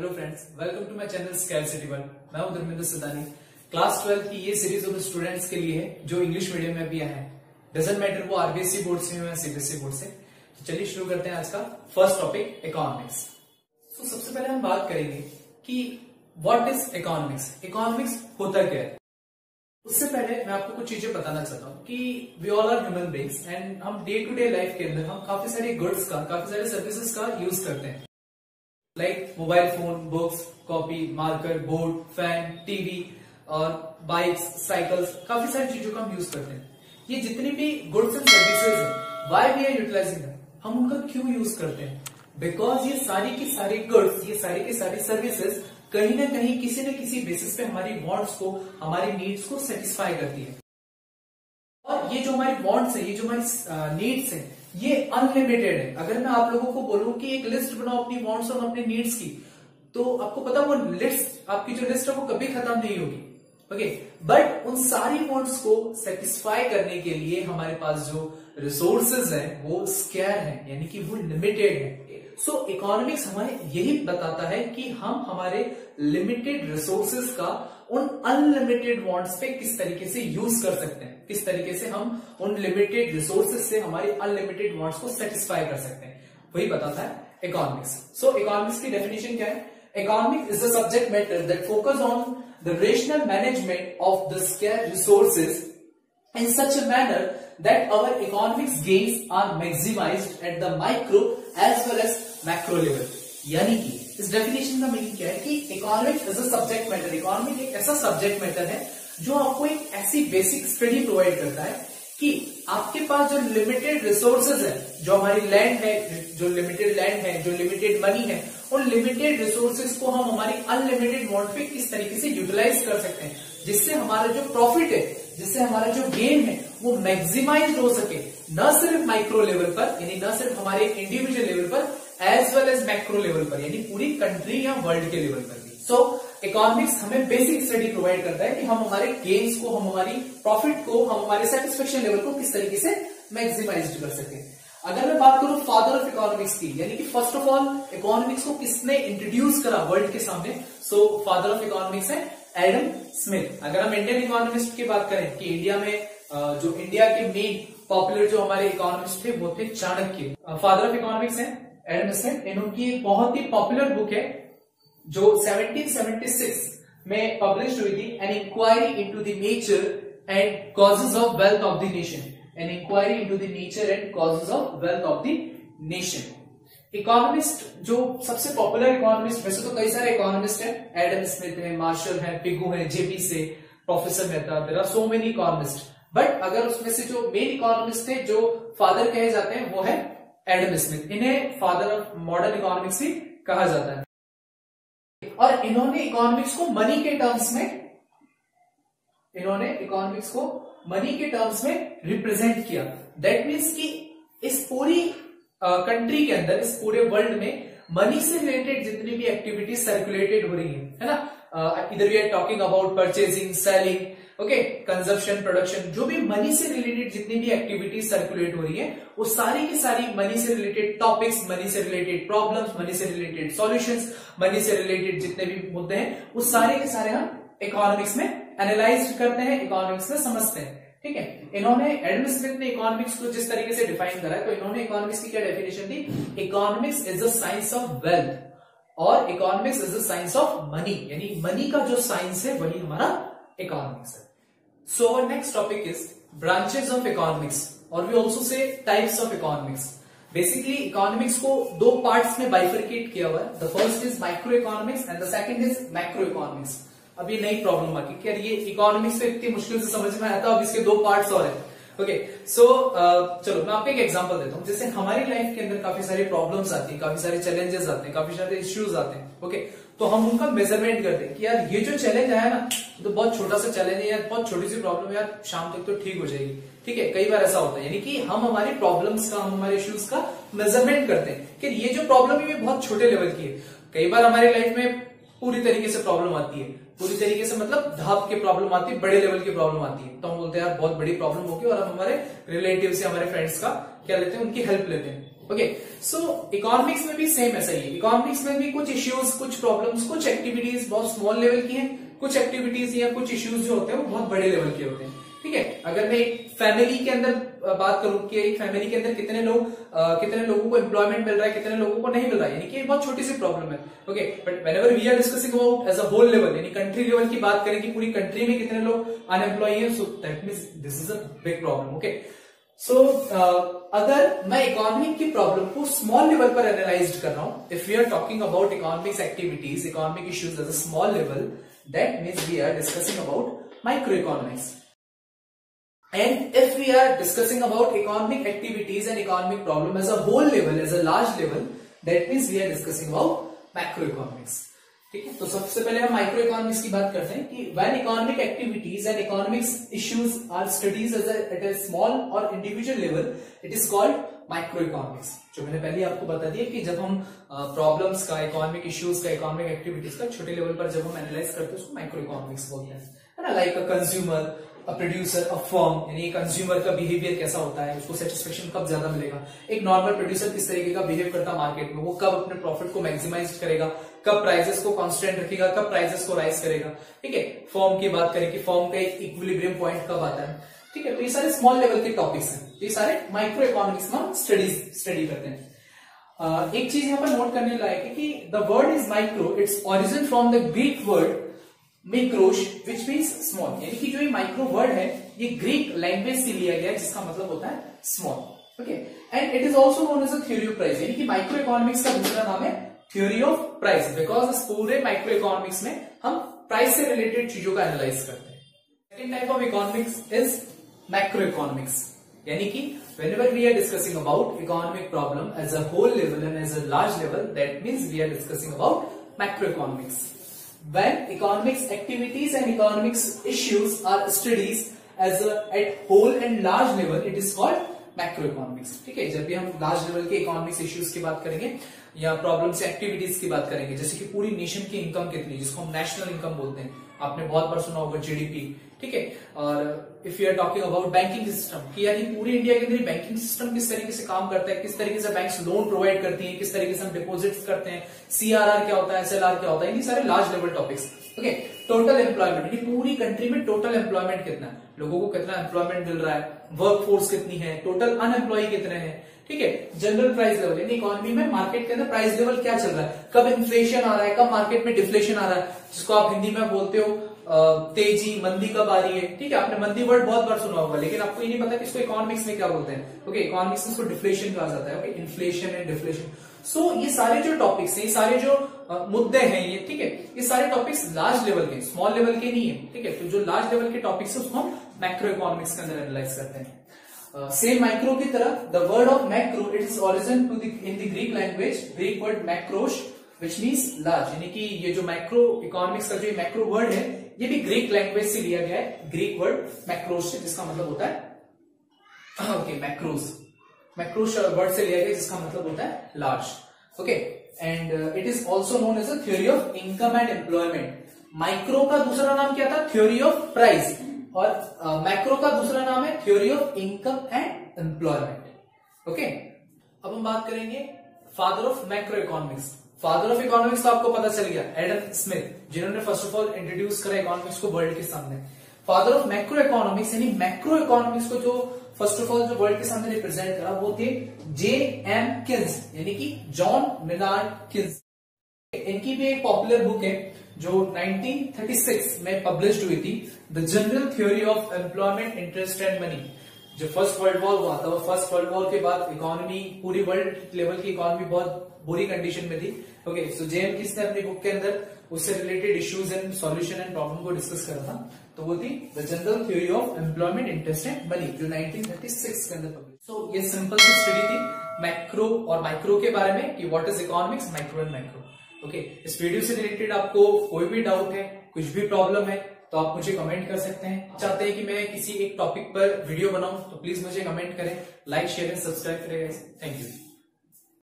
Hello friends, welcome to my channel scarcity world. मैं हूं Dharmendra Sadani. Class 12 की ये सीरीज उन स्टूडेंट्स के लिए है जो इंग्लिश मीडियम में भी आए हैं। डजंट मैटर वो आरबीएसई बोर्ड से हो या सीबीएसई बोर्ड से। तो चलिए शुरू करते हैं आज का फर्स्ट टॉपिक, इकोनॉमिक्स। तो सबसे पहले हम बात करेंगे कि व्हाट इज इकोनॉमिक्स। इकोनॉमिक्स होता क्या है। उससे पहले मैं आपको कुछ चीजें बताना चाहता हूँ कि we all are human beings and हम डे टू डे लाइफ के अंदर हम काफी सारे गुड्स का, काफी सारे सर्विसेज का यूज करते हैं, like mobile phone, books, copy, marker, board, fan, TV और बाइक्स, साइकिल्स, काफी सारी चीजों का हम यूज करते हैं। ये जितनी भी गुड्स एंड सर्विसेज है, why we are utilising them? हम उनका क्यों यूज करते हैं? बिकॉज ये सारी की सारी गुड्स, ये सारी की सारी सर्विसेज कहीं ना कहीं किसी न किसी बेसिस पे हमारी वांट्स को, हमारी नीड्स को सेटिस्फाई करती है। और ये जो हमारी वांट्स है, ये जो हमारी नीड्स है, ये अनलिमिटेड है। अगर मैं आप लोगों को बोलूं कि एक लिस्ट बनाओ अपनी वांट्स और अपनी नीड्स की, तो आपको पता वो लिस्ट, आपकी जो लिस्ट है वो कभी खत्म नहीं होगी। ओके, बट उन सारी वांट्स को सेटिस्फाई करने के लिए हमारे पास जो रिसोर्सेज हैं वो स्केयर हैं, यानी कि वो लिमिटेड है। सो इकोनॉमिक्स हमें यही बताता है कि हम हमारे लिमिटेड रिसोर्सेज का उन अनलिमिटेड वांट्स पे किस तरीके से यूज कर सकते हैं, किस तरीके से हम उन लिमिटेड रिसोर्सेज से हमारी अनलिमिटेड वांट्स को सेटिस्फाई कर सकते हैं, वही बताता है इकोनॉमिक्स। सो इकोनॉमिक्स की डेफिनेशन क्या है? Economics is the subject matter that focus on the rational management of the scarce resources in such a manner that our economics gains are maximized at the micro as well as macro level। यानी कि इस definition का meaning क्या है कि economics is a subject matter. Economic एक ऐसा subject matter है जो आपको एक ऐसी बेसिक स्टडी प्रोवाइड करता है कि आपके पास जो लिमिटेड रिसोर्सेज है, जो हमारी लैंड है, जो लिमिटेड लैंड है, जो लिमिटेड मनी है, उन लिमिटेड रिसोर्सेज को हम हमारी अनलिमिटेड वांट पे किस तरीके से यूटिलाइज कर सकते हैं, जिससे हमारा जो प्रॉफिट है, जिससे हमारा जो गेन है वो मैक्सिमाइज हो सके, न सिर्फ माइक्रो लेवल पर, यानी न सिर्फ हमारे इंडिविजुअल लेवल पर, as well as macro level पर, यानी पूरी कंट्री या वर्ल्ड के लेवल पर भी। सो इकोनॉमिक्स हमें बेसिक स्टडी प्रोवाइड करता है कि हम हमारे गेन्स को, हम हमारी प्रॉफिट को, हम हमारे सेटिस्फेक्शन लेवल को किस तरीके से मैक्सिमाइज कर सके। अगर मैं बात करूं फादर ऑफ इकोनॉमिक्स की, यानी कि फर्स्ट ऑफ ऑल इकोनॉमिक्स को किसने इंट्रोड्यूस करा वर्ल्ड के सामने, सो फादर ऑफ इकोनॉमिक्स है एडम स्मिथ। अगर हम इंडियन इकोनॉमिस्ट की बात करें कि इंडिया में जो इंडिया के मेन पॉपुलर जो हमारे इकोनॉमिस्ट थे वो थे चाणक्य। फादर ऑफ इकोनॉमिक्स है एडम स्मिथ। इनकी एक बहुत ही पॉपुलर बुक है जो 1776 में पब्लिश हुई थी, an inquiry into the nature and causes of wealth of the nation. An inquiry into the nature and causes of wealth of the nation. Economist जो सबसे पॉपुलर इकोनॉमिस्ट, वैसे तो कई सारे इकोनॉमिस्ट हैं, एडम स्मिथ है, मार्शल है, Pigou है, JB Say, professor Mehta, there are so many economist. But अगर उसमें से जो मेन इकोनॉमिस्ट थे, जो फादर कहे जाते हैं, वो है एडम स्मिथ। इन्हें फादर ऑफ मॉडर्न इकोनॉमिक्स भी कहा जाता है। और इन्होंने इकोनॉमिक्स को मनी के टर्म्स में रिप्रेजेंट किया। दैट मीन्स कि इस पूरी कंट्री के अंदर, इस पूरे वर्ल्ड में मनी से रिलेटेड जितनी भी एक्टिविटीज सर्कुलेटेड हो रही है ना, इधर we are talking about purchasing, selling, okay, consumption, production, जो भी मनी से रिलेटेड जितनी भी एक्टिविटीज सर्कुलेट हो रही है, वो सारी की सारी मनी से रिलेटेड टॉपिक्स, मनी से रिलेटेड प्रॉब्लम्स, मनी से रिलेटेड सॉल्यूशंस, मनी से रिलेटेड जितने भी मुद्दे हैं, वो सारे के सारे हम इकोनॉमिक्स में एनालाइज करते हैं, इकोनॉमिक्स में समझते हैं। ठीक है, इन्होंने, एडम स्मिथ ने इकोनॉमिक्स को जिस तरीके से डिफाइन करा है, तो इन्होंने इकोनॉमिक्स की क्या डेफिनेशन दी? Economics is the science of wealth और economics is the science of money, यानी मनी का जो साइंस है वही हमारा इकोनॉमिक्स है। So our next topic is branches of economics, or we also say types of economics. Basically, economics को दो parts में bifurcate किया हुआ है. The first is microeconomics and the second is macroeconomics. अब ये नई प्रॉब्लम आ गई कि यार ये इकोनॉमिक्स तो इतनी मुश्किल से समझ में आया था, अब इसके दो पार्ट्स और हैं। ओके, सो चलो मैं आपको एक एग्जांपल देता हूँ। जैसे हमारी लाइफ के अंदर काफी सारी प्रॉब्लम्स आती हैं, काफी सारे चैलेंजेस आते हैं, काफी सारे इश्यूज आते हैं। ओके, तो हम उनका मेजरमेंट करते हैं कि यार ये जो चैलेंज आया ना, तो बहुत छोटा सा चैलेंज है यार, बहुत छोटी सी प्रॉब्लम है यार, शाम तक तो ठीक हो जाएगी। ठीक है, कई बार ऐसा होता है, यानी कि हम हमारी प्रॉब्लम्स का, हम हमारे इश्यूज का मेजरमेंट करते हैं कि ये जो प्रॉब्लम है ये बहुत छोटे लेवल की है। कई बार हमारी लाइफ में पूरी तरीके से प्रॉब्लम आती है, पूरी तरीके से मतलब धाप की प्रॉब्लम आती है, बड़े लेवल की प्रॉब्लम आती है, तो हम बोलते हैं यार बहुत बड़ी प्रॉब्लम होगी, और हम हमारे रिलेटिव से, हमारे फ्रेंड्स का क्या लेते हैं, उनकी हेल्प लेते हैं। ओके, सो इकोनॉमिक्स में भी सेम ऐसा ही है। इकोनॉमिक्स में भी कुछ इश्यूज, कुछ प्रॉब्लम्स, कुछ एक्टिविटीज बहुत स्मॉल लेवल की हैं, कुछ एक्टिविटीज या कुछ इश्यूज जो होते हैं वो बहुत बड़े लेवल के होते हैं। ठीक है, अगर मैं एक फैमिली के अंदर बात करूं कि एक फैमिली के अंदर कितने लोगों को एम्प्लॉयमेंट मिल रहा है, कितने लोगों को नहीं मिल रहा है, यानी कि बहुत छोटी सी प्रॉब्लम है। Okay, but whenever we are discussing about as a whole level, यानी कंट्री लेवल की बात करें कि पूरी कंट्री में कितने लोग अनएम्प्लॉय हैं, so that means this is a big problem. Okay, so अगर मैं इकोनॉमिक की प्रॉब्लम को स्मॉल लेवल पर एनालाइज कर रहा हूं, if we are talking about economics activities, economic issues as a small level, that means we are discussing about micro economics. And if we are discussing about economic activities and economic problem as a whole level, as a large level, that means we are discussing about macroeconomics. ठीक है, तो सबसे पहले हम micro economics की बात करते हैं कि when economic activities and economics issues are studies at a small or individual level, it is called microeconomics. जो मैंने पहले आपको बता दिया कि जब हम प्रॉब्लम्स का, इकोनॉमिक इश्यूज का, इकोनॉमिक एक्टिविटीज का छोटे लेवल पर जब हम एनालाइज करते हैं उसको माइक्रो इकोनॉमिक्स बोलते हैं, है ना। Like a consumer, a producer, a firm, यानी कंज्यूमर का बिहेवियर कैसा होता है, उसको सेटिस्फेक्शन कब ज्यादा मिलेगा, एक नॉर्मल प्रोड्यूसर किस तरीके का बिहेव करता है मार्केट में, वो कब अपने प्रॉफिट को मैक्सिमाइज करेगा, कब प्राइसेस को कांस्टेंट रखेगा, कब प्राइसेस को राइज करेगा। ठीक है, फर्म की बात करें कि फर्म का एक इक्विलिब्रियम पॉइंट कब आता है। ठीक है, तो ये सारे स्मॉल लेवल के टॉपिक्स हैं, ये सारे माइक्रो इकोनॉमिक्स में हम स्टडी करते हैं। एक चीज यहाँ पर नोट करने लायक है कि the word is micro, it's origin from the Greek word mikros which means small, यानी कि जो ये माइक्रो वर्ड है ये ग्रीक लैंग्वेज से लिया गया है जिसका मतलब होता है small. Okay, and it is also known as a theory of price, यानी कि माइक्रो इकोनॉमिक्स का दूसरा नाम है थ्योरी ऑफ प्राइस, बिकॉज इस पूरे माइक्रो इकोनॉमिक्स में हम प्राइस से रिलेटेड चीजों का एनालाइज करते हैं। Second type of economics is macroeconomics, यानी कि whenever we are discussing about economic problem as a whole level and as a large level, that means we are discussing about macroeconomics. When economics activities and economics issues are studies at whole and large level, it is called macroeconomics. ठीक है, जब भी हम large level के economics issues की बात करेंगे या प्रॉब्लम्स एक्टिविटीज की बात करेंगे, जैसे कि पूरी नेशन की इनकम कितनी, जिसको हम नेशनल इनकम बोलते हैं, आपने बहुत बार सुना होगा जीडीपी। ठीक है, और if you are talking about banking system कि यानी पूरी इंडिया के अंदर बैंकिंग सिस्टम किस तरीके से काम करता है, किस तरीके से बैंक्स लोन प्रोवाइड करती हैं, किस तरीके से हम डिपॉजिट्स करते हैं, सीआरआर क्या होता है, एसएलआर क्या होता है, ये सारे large level topics. Okay, total employment, पूरी कंट्री में टोटल एम्प्लॉयमेंट कितना है, लोगों को कितना एम्प्लॉयमेंट मिल रहा है, वर्क फोर्स कितनी है, टोटल अनएम्प्लॉय कितने हैं। ठीक है, जनरल प्राइस लेवल, यानी इकोनॉमी में मार्केट के अंदर प्राइस लेवल क्या चल रहा है, कब इन्फ्लेशन आ रहा है, कब मार्केट में डिफ्लेशन आ रहा है, जिसको आप हिंदी में बोलते हो तेजी, मंदी कब आ रही है। ठीक है, आपने मंदी वर्ड बहुत बार सुना होगा, लेकिन आपको ये नहीं पता कि इसको इकोनॉमिक्स में क्या बोलते हैं। ओके, इकोनॉमिक्स में इसको डिफ्लेशन कहा जाता है। Okay, inflation and deflation. So ये सारे जो टॉपिक्स हैं, ये सारे जो मुद्दे हैं, ये ठीक है, ये सारे टॉपिक्स लार्ज लेवल के, स्मॉल लेवल के नहीं है। ठीक है, तो जो लार्ज लेवल के टॉपिक्स है उसको हम मैक्रो इकोनॉमिक्स के अंदर एनालाइज करते हैं। सेम माइक्रो की तरह the word of macro, it is origin to in the Greek language, Greek word makros which means large, यानी कि ये जो माइक्रो इकोनॉमिक्स का जो मैक्रो वर्ड है ये भी ग्रीक लैंग्वेज से लिया गया है, ग्रीक वर्ड मैक्रोस से, जिसका मतलब होता है ओके मैक्रोस वर्ड से लिया गया जिसका मतलब होता है large. Okay, and it is also known as a theory of income and employment. Micro का दूसरा नाम क्या था, थ्योरी ऑफ प्राइस, और मैक्रो का दूसरा नाम है theory of income and employment. Okay, अब हम बात करेंगे father of macro economics. Father of economics तो आपको पता चल गया, एडम स्मिथ, जिन्होंने फर्स्ट ऑफ ऑल इंट्रोड्यूस करा इकोनॉमिक्स को वर्ल्ड के सामने। फादर ऑफ मैक्रो इकोनॉमिक्स यानी मैक्रो इकोनॉमिक्स को जो फर्स्ट ऑफ ऑल जो वर्ल्ड के सामने रिप्रेजेंट करा वो थे J.M. किन्स, यानी कि जॉन मिनार्ड किन्स। इनकी भी एक पॉपुलर बुक है जो 1936 में पब्लिश हुई थी, the general theory of employment, interest and money. जो फर्स्ट वर्ल्ड वॉर हुआ था, वो फर्स्ट वर्ल्ड वॉर के बाद इकोनॉमी, पूरी वर्ल्ड लेवल की इकोनॉमी बहुत बुरी कंडीशन में थी। ओके, सो J.M. किन्स ने अपनी बुक के अंदर उससे related issues and solution and problem को डिस्कस करा था, तो वो थी the general theory of employment, interest and money, जो 1936 के अंदर पब्लिश। सो ये सिंपल सी स्टडी थी मैक्रो और माइक्रो के बारे में कि what is economics, micro and macro. Okay, इस वीडियो से रिलेटेड आपको कोई भी डाउट है, कुछ भी प्रॉब्लम है, तो आप मुझे कमेंट कर सकते हैं। चाहते हैं कि मैं किसी एक टॉपिक पर वीडियो बनाऊं तो प्लीज मुझे कमेंट करें, लाइक शेयर एंड सब्सक्राइब करें। Thank you.